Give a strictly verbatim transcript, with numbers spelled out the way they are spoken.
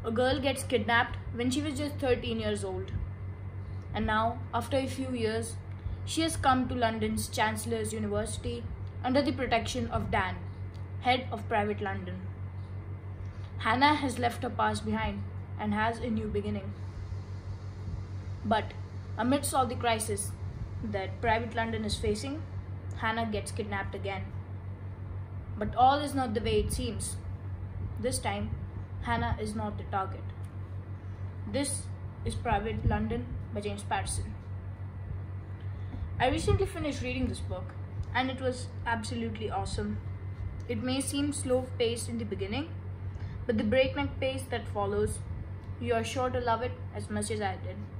A girl gets kidnapped when she was just thirteen years old. And now, after a few years, she has come to London's Chancellor's University under the protection of Dan, head of Private London. Hannah has left her past behind and has a new beginning. But amidst all the crisis that Private London is facing, Hannah gets kidnapped again. But all is not the way it seems. This time, Hannah is not the target. This is Private London by James Patterson. I recently finished reading this book and it was absolutely awesome. It may seem slow-paced in the beginning, but the breakneck pace that follows, you are sure to love it as much as I did.